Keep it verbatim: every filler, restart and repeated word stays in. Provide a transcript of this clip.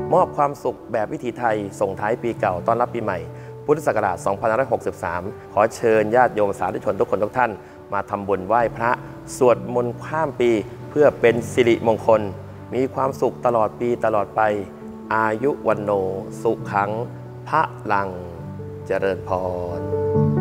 มอบความสุขแบบวิถีไทยส่งท้ายปีเก่าต้อนรับปีใหม่พุทธศักราช สองพันห้าร้อยหกสิบสาม ขอเชิญญาติโยมสาธุชนทุกคนทุกท่านมาทำบุญไหว้พระสวดมนต์ข้ามปีเพื่อเป็นสิริมงคลมีความสุขตลอดปีตลอดไปอายุวันโนสุขังพระลังเจริญพร